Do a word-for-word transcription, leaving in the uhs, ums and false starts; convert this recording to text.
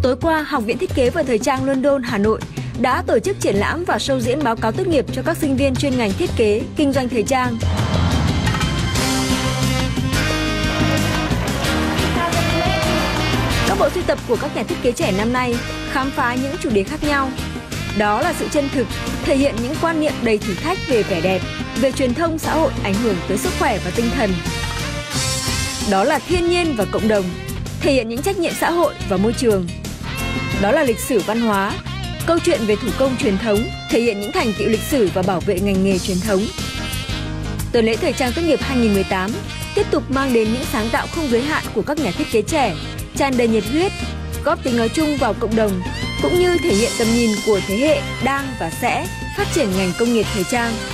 Tối qua, Học viện Thiết kế và Thời trang London, Hà Nội đã tổ chức triển lãm và show diễn báo cáo tốt nghiệp cho các sinh viên chuyên ngành thiết kế, kinh doanh thời trang. Các bộ sưu tập của các nhà thiết kế trẻ năm nay khám phá những chủ đề khác nhau. Đó là sự chân thực, thể hiện những quan niệm đầy thử thách về vẻ đẹp, về truyền thông xã hội ảnh hưởng tới sức khỏe và tinh thần. Đó là thiên nhiên và cộng đồng, thể hiện những trách nhiệm xã hội và môi trường. Đó là lịch sử văn hóa, câu chuyện về thủ công truyền thống, thể hiện những thành tựu lịch sử và bảo vệ ngành nghề truyền thống. Tuần lễ thời trang tốt nghiệp hai không một tám tiếp tục mang đến những sáng tạo không giới hạn của các nhà thiết kế trẻ, tràn đầy nhiệt huyết, góp tiếng nói chung vào cộng đồng, cũng như thể hiện tầm nhìn của thế hệ đang và sẽ phát triển ngành công nghiệp thời trang.